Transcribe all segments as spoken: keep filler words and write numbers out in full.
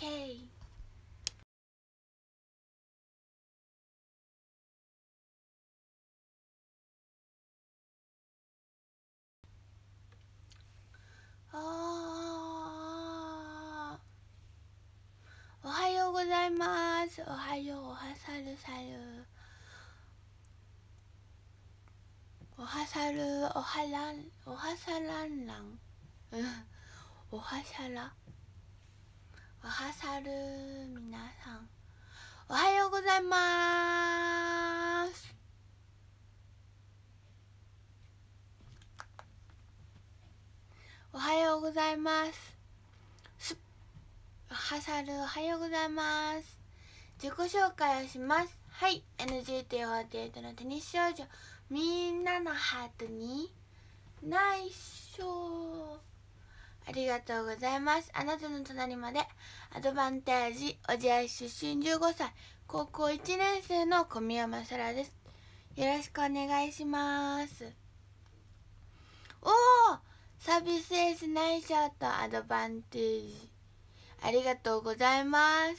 ケー。あー、おはようございます。おはよう、おはさるさる。おはさる、おはらん、おはさらんらん。うん、おはさら。おはさる、みなさん。おはようございます。おはようございます。すおはさる、おはようございます。自己紹介をします。はい、エヌジーティーフォーティーエイト のテニス少女、みんなのハートに内緒。ありがとうございます。あなたの隣までアドバンテージ小千谷市出身じゅうごさい、高校いちねん生の小宮山沙羅です。よろしくお願いします。おー、サービスエースナイスショットアドバンテージ、ありがとうございます。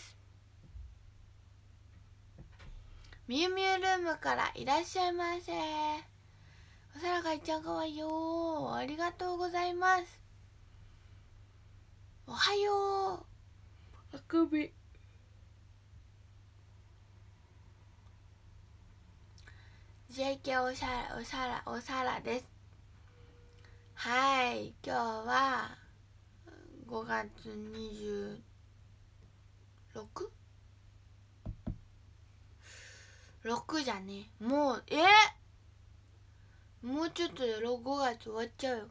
みゆみゆルームからいらっしゃいませ。おさらがいちゃんかわいいよ。ありがとうございます。おはよう。あくび。ジェイケー おさらおさらおさらです。はい、今日はごがつにじゅうろく？ ろくじゃね。もうえもうちょっとでごがつ終わっちゃうよ。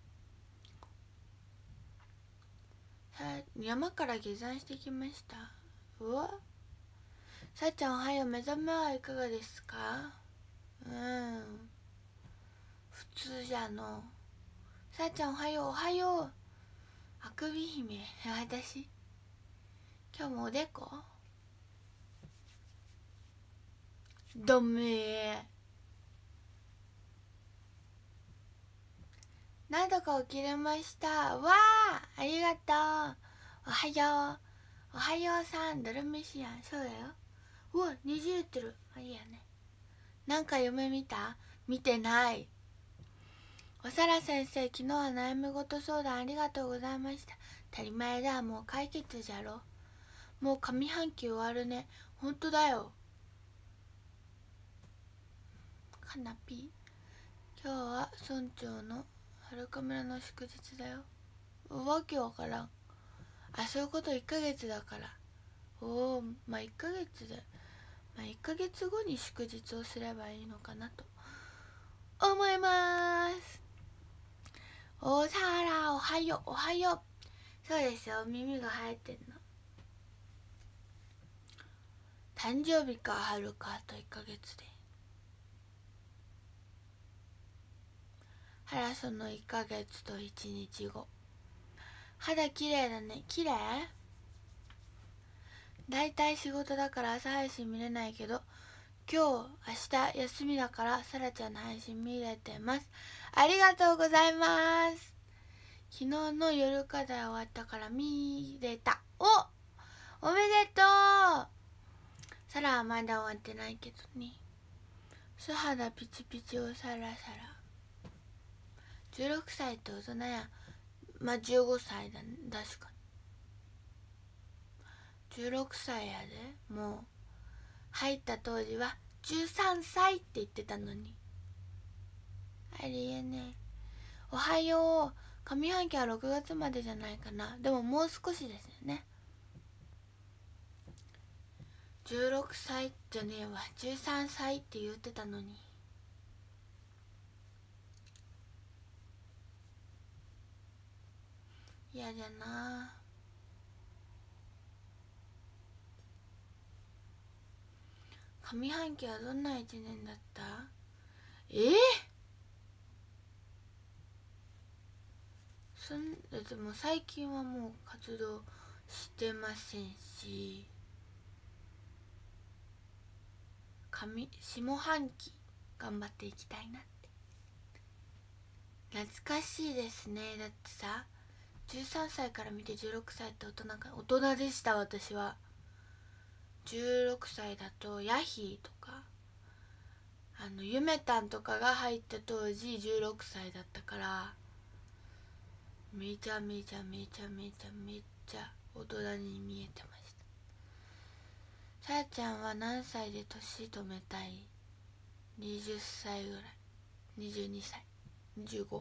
さ山から下山してきました。うわ、さっちゃんおはよう。目覚めはいかがですか？うん、普通じゃの。さっちゃんおはよう。おはよう。あくび姫。私今日もおでこダメ。何度か起きれました。わあ、ありがとう。おはよう。おはようさん、ドルメシアン。そうだよ。うわ、ねじれてる。あ、いいやね。なんか夢見た？見てない。おさら先生、昨日は悩み事相談ありがとうございました。当たり前だ、もう解決じゃろ。もう上半期終わるね。ほんとだよ。かなぴ。今日は村長の春カメラの祝日だよ。わけわからん。あ、そういうこと。いっかげつだから。おお、まあいっかげつで、まあいっかげつごに祝日をすればいいのかなと思います。おさら、おはよう。おはよう。そうですよ、耳が生えてんの。誕生日か、春か、あといっかげつで。ハラソンのいっかげつといちにちご。肌きれいだね。きれい？だいたい仕事だから朝配信見れないけど、今日明日休みだからさらちゃんの配信見れてます。ありがとうございます。昨日の夜課題終わったから見れた。お、おめでとう。さらはまだ終わってないけどね。素肌ピチピチをさらさら。じゅうろくさいって大人や。まあじゅうごさいだね、確かに。じゅうろくさいやで。もう入った当時はじゅうさんさいって言ってたのに。ありえねえ。おはよう。上半期はろくがつまでじゃないかな。でももう少しですよね。じゅうろくさいじゃねえわ、じゅうさんさいって言ってたのに。嫌じゃな。上半期はどんないちねんだった？えー、そんでも最近はもう活動してませんし、上下半期頑張っていきたいなって。懐かしいですね。だってさ、 じゅうさんさいから見てじゅうろくさいって大人か。大人でした。私はじゅうろくさいだとヤヒーとかあのゆめたんとかが入った当時じゅうろくさいだったから、めちゃめちゃめちゃめちゃめっちゃ大人に見えてました。さやちゃんは何歳で年止めたい？はたちぐらい、にじゅうにさい、じゅうご。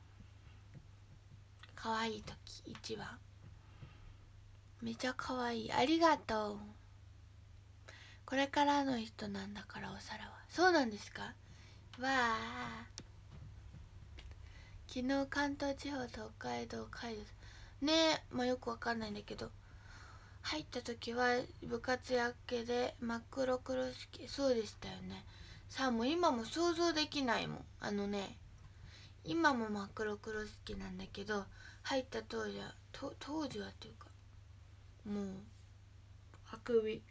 かわいい時一番。めちゃかわいい。ありがとう。これからの人なんだからお皿は。そうなんですか？わあ。昨日関東地方と北海道解除ねえ、まあよくわかんないんだけど、入った時は部活やっけで真っ黒クロスケ。そうでしたよね。さあもう今も想像できないもん。あのね、今も真っ黒クロスケなんだけど、入った当時はと当時はっていうかもうあくび。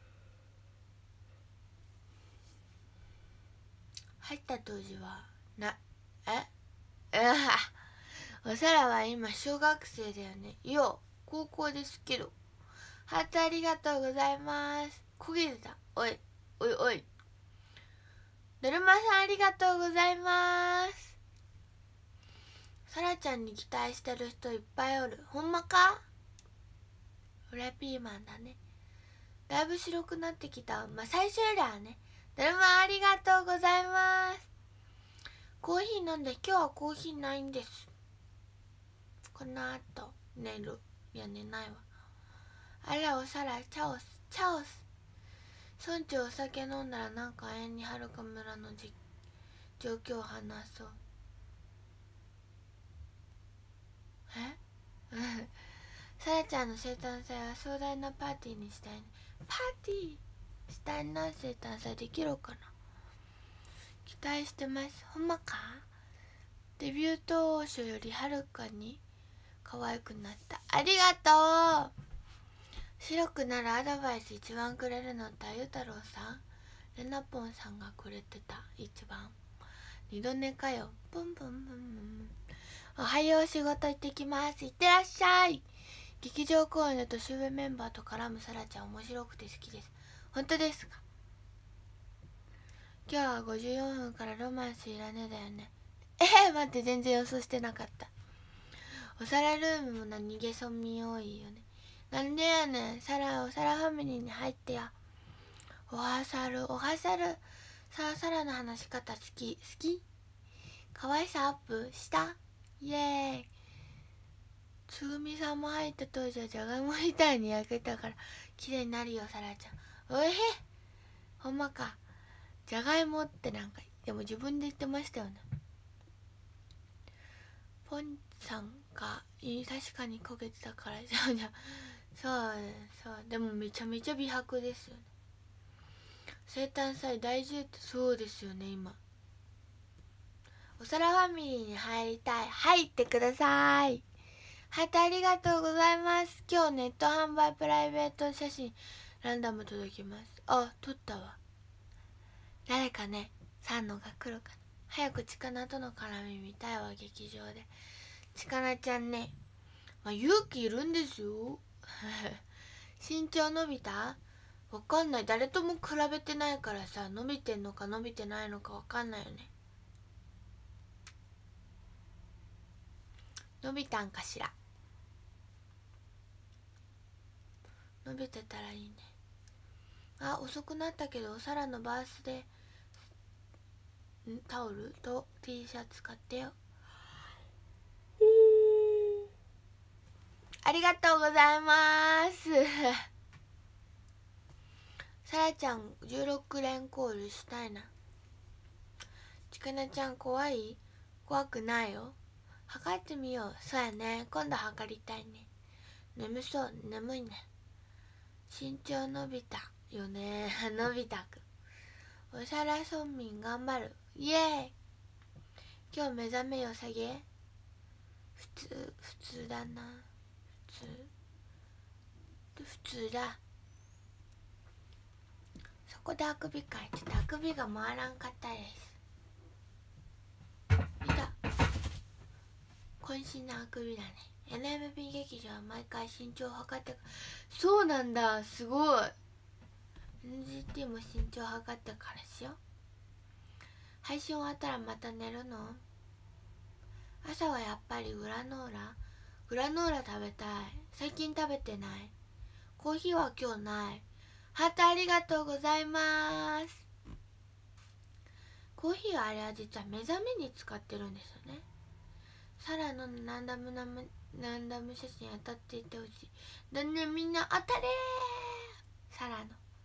入った当時はなええおさらは今小学生だよね。いや高校ですけど。ハートありがとうございます。焦げてた。おいおいおい。だるまさんありがとうございます。さらちゃんに期待してる人いっぱいおる。ほんまか？フライピーマンだね。だいぶ白くなってきた。まあ最初よりはね。だるまありがとうございます。コーヒー飲んで。今日はコーヒーないんです。この後寝る。いや寝ないわ。あらおさらチャオスチャオス。村長お酒飲んだらなんか縁にはるか村のじ状況を話そう。えさやちゃんの生誕祭は壮大なパーティーにしたいね。パーティーしたいな。生誕祭できるかな。期待してます。ほんまか？デビュー当初よりはるかに可愛くなった。ありがとう。白くなるアドバイス一番くれるのってあゆ太郎さん、レナポンさんがくれてた。一番二度寝かよ。ブンブンブンブン。おはよう、仕事行ってきます。いってらっしゃい。劇場公演で年上メンバーと絡むさらちゃん面白くて好きです。本当ですか？今日はごじゅうよんぷんからロマンスいらねえだよね。えー、待って、全然予想してなかった。お皿ルームも何気そみ多いよね。なんでやねん。サラお皿ファミリーに入ってや。おはさるおはさる。さあサラの話し方好き好き。可愛さアップしたイエーイ。つぐみさんも入った当時はじゃがいもみたいに焼けたから綺麗になるよさらちゃん。おいへほんまか。じゃがいもってなんかでも自分で言ってましたよね。ポンさんが確かに焦げてたからじゃじゃそうそう。でもめちゃめちゃ美白ですよね。生誕祭大事ってそうですよね。今お皿ファミリーに入りたい。入ってください。ハートありがとうございます。今日ネット販売プライベート写真ランダム届きます。あ、撮ったわ。誰かね、サンノが来るかな。早くチカナとの絡み見たいわ、劇場で。チカナちゃんね、まあ、勇気いるんですよ。身長伸びた？わかんない。誰とも比べてないからさ、伸びてんのか伸びてないのかわかんないよね。伸びたんかしら。伸びてたらいいね。あ、遅くなったけどお皿のバースデータオルと T シャツ買ってよ。ありがとうございますさらちゃんじゅうろく連コールしたいな。ちかなちゃん怖い？怖くないよ。測ってみよう。そうやね、今度測りたいね。眠そう。眠いね。身長伸びたよね。伸びたくん。お皿村民頑張る。イエーイ。今日目覚めよさげ。普通普通だな。普通普通だ。そこであくびかい。ちょっとあくびが回らんかったです。いた。子渾身のあくびだね。 エヌエムピー 劇場は毎回身長を測ってか、そうなんだ、すごい。 エヌジーティー も身長を測ってからしよう。配信終わったらまた寝るの？朝はやっぱりグラノーラ。グラノーラ食べたい。最近食べてない。コーヒーは今日ない。ハートありがとうございます。コーヒーはあれは実は目覚めに使ってるんですよね。サラのランダムなランダム写真当たっていてほしい。だね、みんな当たれー。サラの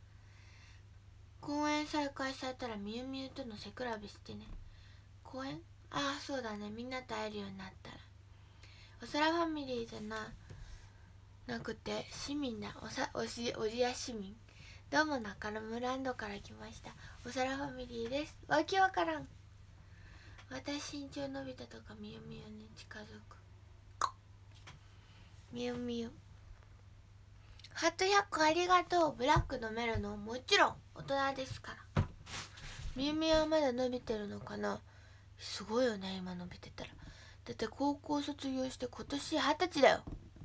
公演再開されたらみゆみゆとの背比べしてね。公演？ああそうだね、みんなと会えるようになったら。おそらファミリーじゃななくて市民だ。おさおしおじや市民。どうも中野ムランドから来ました。おそらファミリーです。わけわからん。私身長伸びたとかみゆみゆに近づく。みゆみゆハートひゃっこありがとう。ブラック飲めるの？もちろん大人ですから。みゆみゆはまだ伸びてるのかな。すごいよね、今伸びてたら。だって高校卒業して今年はたちだよ。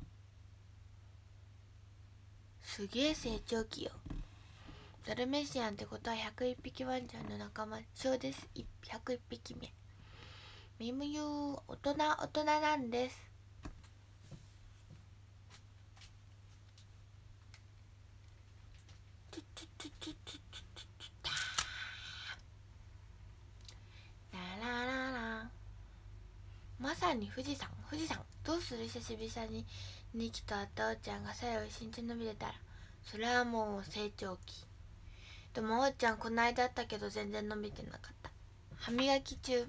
すげえ成長期よ。ダルメシアンってことはひゃくいっぴきワンちゃんの仲間。そうです、ひゃくいっぴきめ。みむゆ大人大人なんです。チュチュチュチュチュチュチュチュララララ。まさに富士山富士山。どうする？久しぶりにニキとあったおちゃんがさらに身長伸びてたら。それはもう成長期。でもおーちゃんこないだあったけど全然伸びてなかった。歯磨き中。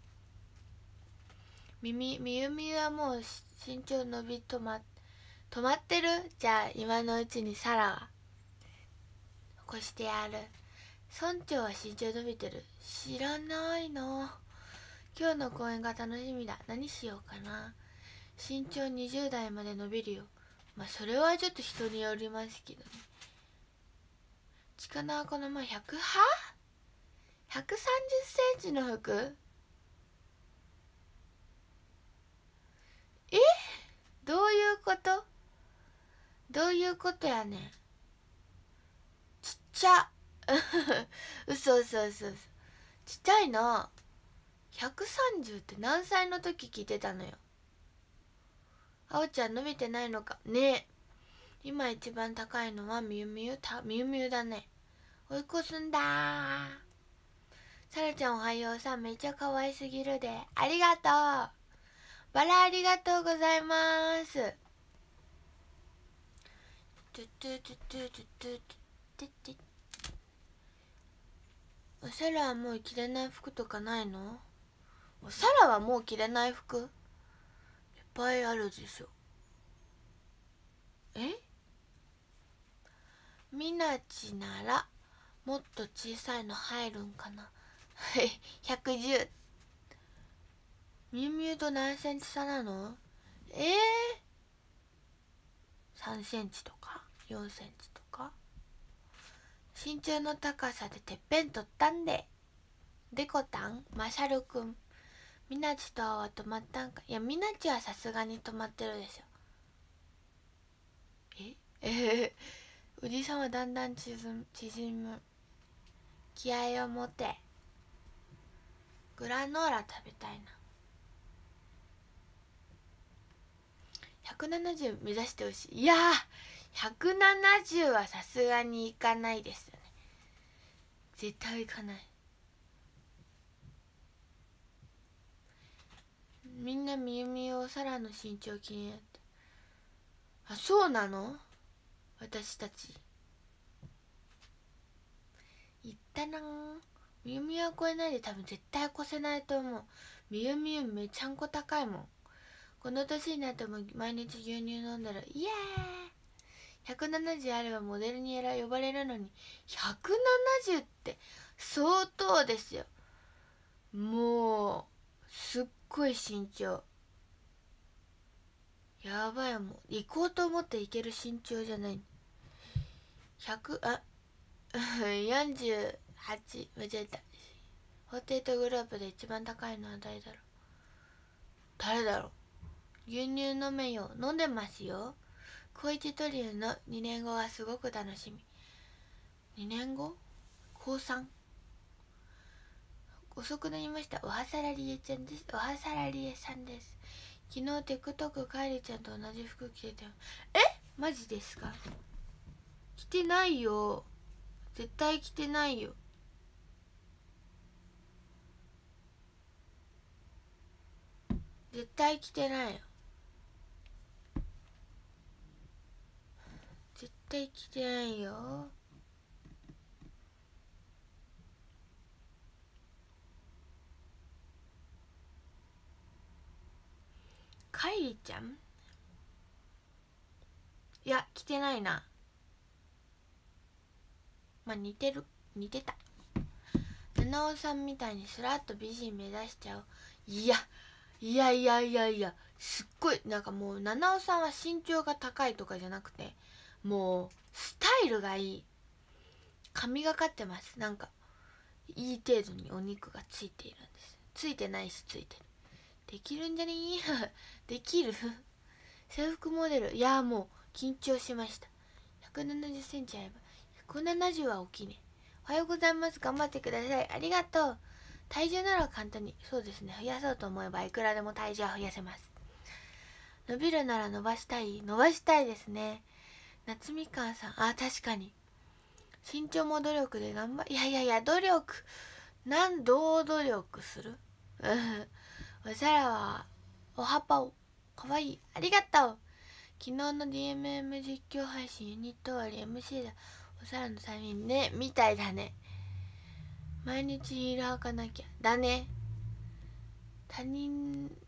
みみみゆみゆはもう身長伸び止ま止まってる。じゃあ今のうちにサラは起こしてやる。村長は身長伸びてる？知らないの。今日の公演が楽しみだ。何しようかな。身長にじゅう代まで伸びるよ。まあそれはちょっと人によりますけどね。ちかなはこの前ひゃくは ひゃくさんじゅっセンチの服。え、どういうこと？どういうことやねん。ちっちゃうそうそうそう。ちっちゃいな。ひゃくさんじゅうって何歳の時聞いてたのよ。あおちゃん伸びてないのかねえ。今一番高いのはみゆみゆたみゆみゆだね。追い越すんだー。さらちゃんおはようさん、めっちゃ可愛すぎるで。ありがとう。バラありがとうございます。トゥトゥトゥトゥトゥトゥトゥトゥ。おさらはもう着れない服とかないの？おさらはもう着れない服いっぱいあるでしょ。え？みなちならもっと小さいの入るんかな。はいひゃくじゅう。みゆみゆと何センチ差なの？えー、さんセンチとかよんセンチとか。身長の高さでてっぺん取ったんで。でこたんマシャルくん。みなちとは止まったんか。いやみなちはさすがに止まってるでしょ。ええー、おじさんはだんだん縮む縮む。気合を持て。グラノーラ食べたいな。ひゃくななじゅう目指してほしい。いやーひゃくななじゅうはさすがにいかないですよね。絶対いかない。みんなみゆみゆおさらの身長気になって。あ、そうなの？私たち言ったな。みゆみゆは超えないで多分絶対越せないと思う。みゆみゆめちゃんこ高いもん。この年になっても毎日牛乳飲んだらイエーイ。ひゃくななじゅうあればモデルに呼ばれるのにひゃくななじゅうって相当ですよ。もうすっごい身長。やばいもん。行こうと思って行ける身長じゃない。ひゃくあよんじゅうはち間違えた。フォーティーエイトグループで一番高いのは誰だろう。誰だろう。 牛乳飲めよ。飲んでますよ。高一トリオのにねんごはすごく楽しみ。にねんご高さん。遅くなりました。おはさらりえちゃんです。おはさらりえさんです。昨日 TikTok カエルちゃんと同じ服着てたよ。えマジですか？着てないよ。絶対着てないよ。絶対着てないよ。絶対着てないよ。カイリちゃん？いや着てないな。まあ似てる。似てた。七尾さんみたいにスラッと美人目指しちゃう。いやいやいやいやいや、すっごいなんかもう七尾さんは身長が高いとかじゃなくて、もうスタイルがいい。神がかってます。なんかいい程度にお肉がついているんです。ついてないしついてる。できるんじゃねえできる制服モデル。いやもう緊張しました。ひゃくななじゅっセンチあればひゃくななじゅうは大きいね。おはようございます。頑張ってください。ありがとう。体重なら簡単に、そうですね、増やそうと思えばいくらでも体重は増やせます。伸びるなら伸ばしたい。伸ばしたいですね。夏みかんさん、あ、確かに身長も努力で頑張いやいやいや、努力なんどう努力するおさらはおはぱをかわいい。ありがとう。昨日の ディーエムエム 実況配信ユニット終わり エムシー だ。おさらのさんにんね、みたいだね。毎日ヒール履かなきゃだね。他人ん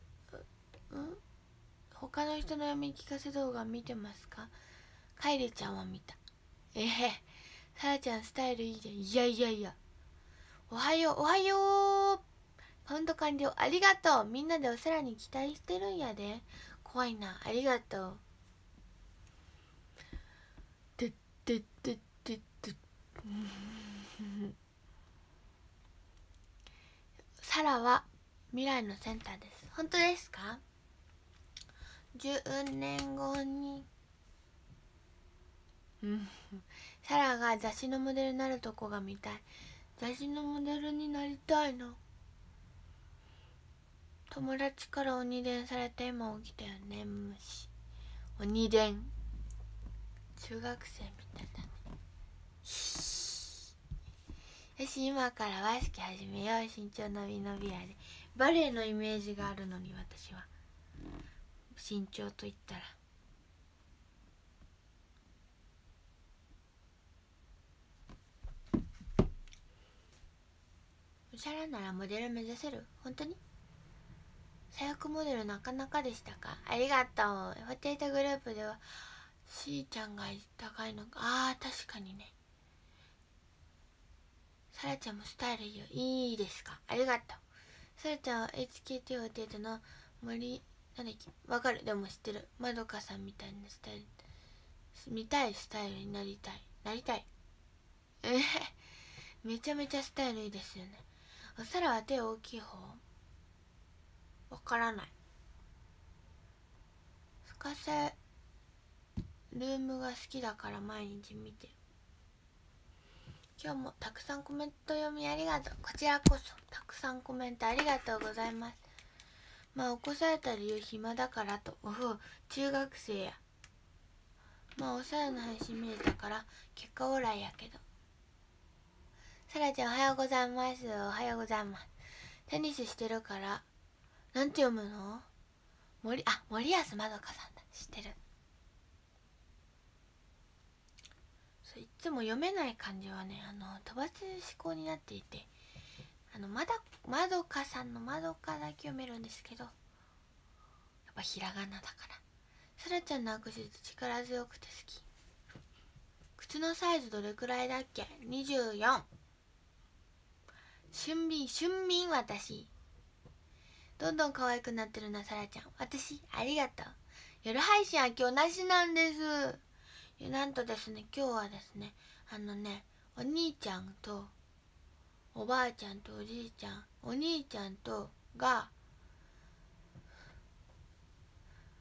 他の人の読み聞かせ動画見てますか？カイリちゃんは見た。えへ、サラちゃんスタイルいいじゃん。いやいやいや。おはようおはよう。カウント完了。ありがとう。みんなでおさらに期待してるんやで。怖いな。ありがとう。てってってってってサラは未来のセンターです。本当ですか？じゅうねんごにサラが雑誌のモデルになるとこが見たい。雑誌のモデルになりたいな。友達から鬼伝されて今起きたよね。虫鬼伝中学生みたいだね。よし、今からバスケ始めよう。身長伸び伸びやで。バレエのイメージがあるのに、私は身長と言ったらおしゃれならモデル目指せる？本当に？左翼モデルなかなかでしたか？ありがとう。フォーティエイトグループではしーちゃんが高いのか。あー確かにね。サラちゃんもスタイルいいよ。いいですか？ありがとう。サラちゃんは エイチケーティーフォーティエイト の森なんだっけ、わかる。でも知ってる。まどかさんみたいなスタイル、見たいスタイルになりたい。なりたい。えへめちゃめちゃスタイルいいですよね。おさらは手大きい方？わからない。スカセルームが好きだから毎日見てる。今日もたくさんコメント読みありがとう。こちらこそたくさんコメントありがとうございます。まあ起こされた理由暇だからと。おふ、中学生や。まあおさらの配信見れたから結果オーライやけど。さらちゃんおはようございます。おはようございます。テニスしてるからなんて読むの？森あ森安まどかさんだ。知ってる。そういつも読めない漢字はね、あの飛ばす思考になっていて、あのまだまどかさんのまどかだけ読めるんですけど、やっぱひらがなだから。さらちゃんの握手力強くて好き。靴のサイズどれくらいだっけ？にじゅうよん。俊敏俊敏。私どんどん可愛くなってるな。さらちゃん私ありがとう。夜配信は今日なしなんです。なんとですね、今日はですね、あのね、お兄ちゃんとおばあちゃんとおじいちゃん、お兄ちゃんとが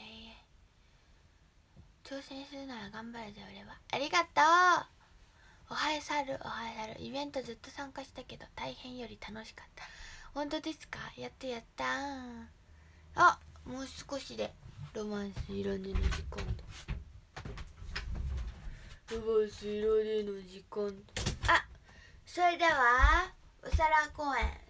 挑戦するなら頑張るぜ俺は。ありがとう。おはよさるおはよさる。イベントずっと参加したけど大変より楽しかった。本当ですか？やったやったー。あ、もう少しでロマンス色での時間だ。ロマンス色での時間だ。あ、それではおさら公園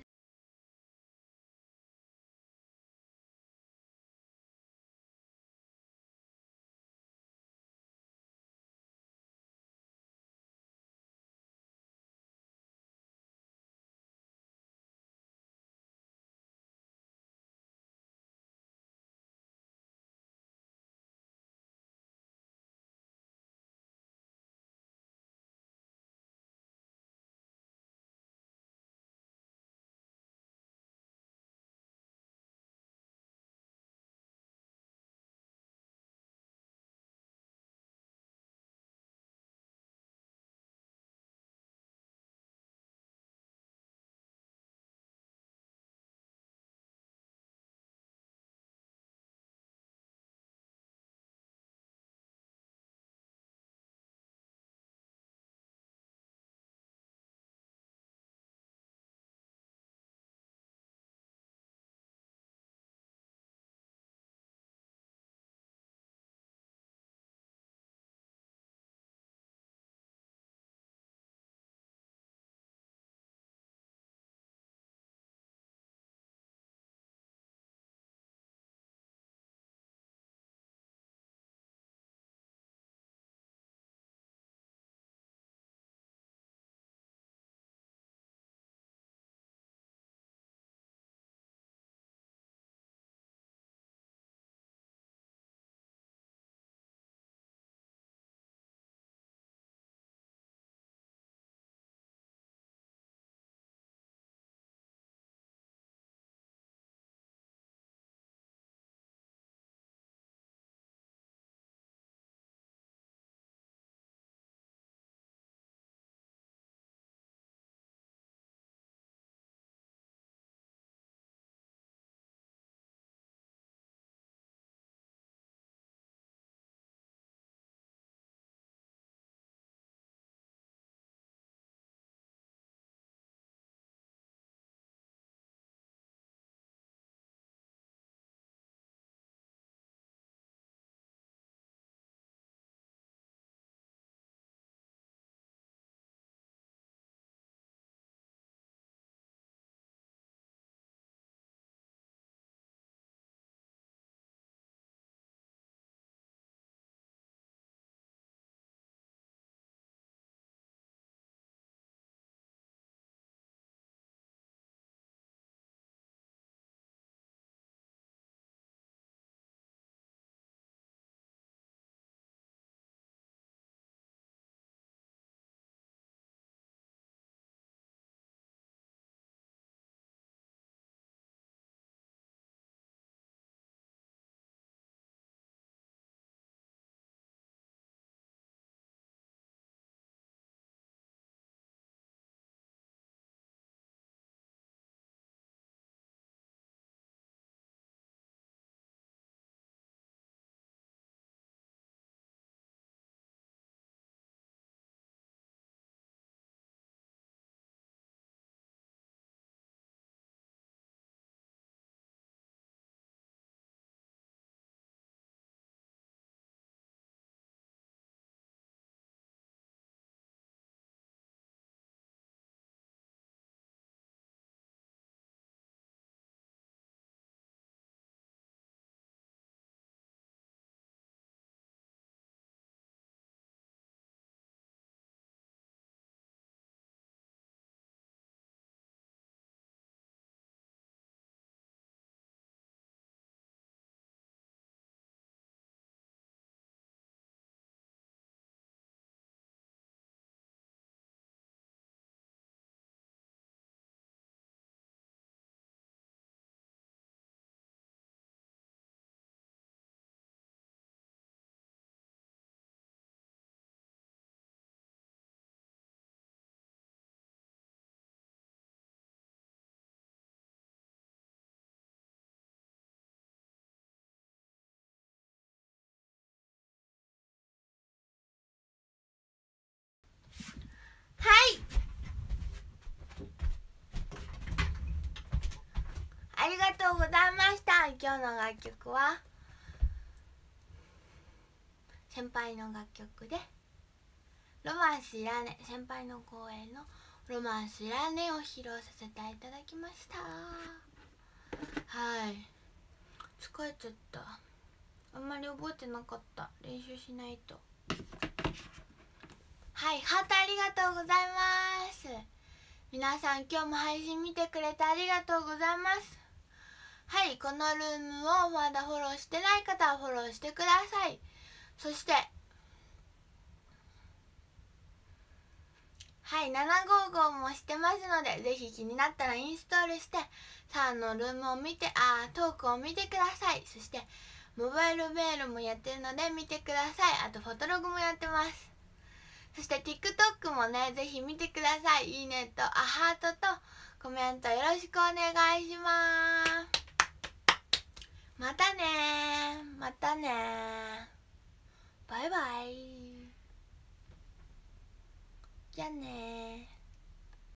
ありがとうございました。今日の楽曲は先輩の楽曲で「ロマンスいらね」、先輩の公演の「ロマンスいらね」を披露させていただきました。はい、疲れちゃった。あんまり覚えてなかった。練習しないと。はい、ハートありがとうございます。皆さん今日も配信見てくれてありがとうございます。はい、このルームをまだフォローしてない方はフォローしてください。そしてはい、ななごーごーもしてますので、ぜひ気になったらインストールしてさんのルームを見て、あートークを見てください。そしてモバイルメールもやってるので見てください。あとフォトログもやってます。そして TikTok もね、ぜひ見てください。いいねとあハートとコメントよろしくお願いします。